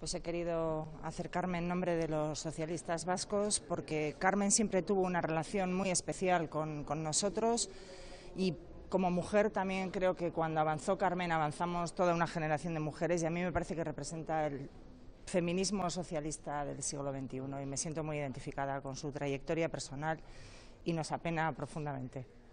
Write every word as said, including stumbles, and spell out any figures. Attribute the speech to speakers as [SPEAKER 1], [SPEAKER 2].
[SPEAKER 1] Pues he querido acercarme en nombre de los socialistas vascos porque Carmen siempre tuvo una relación muy especial con, con nosotros y como mujer también creo que cuando avanzó Carmen avanzamos toda una generación de mujeres y a mí me parece que representa el feminismo socialista del siglo veintiuno y me siento muy identificada con su trayectoria personal y nos apena profundamente.